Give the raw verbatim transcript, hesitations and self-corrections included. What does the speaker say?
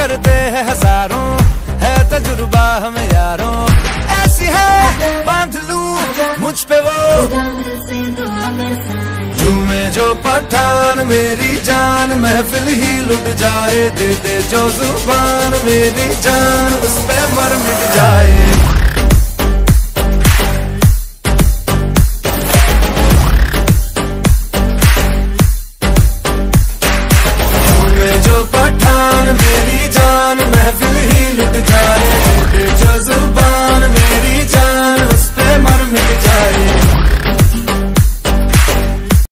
करते हैं हजारों, है तजुर्बा हम यारों। ऐसी है बांध लूं मुझ पे वो, झूमे जो पठान मेरी जान, महफिल ही लुट जाए। दे दे जो जुबान मेरी जान, उस पे मर मिट जाए।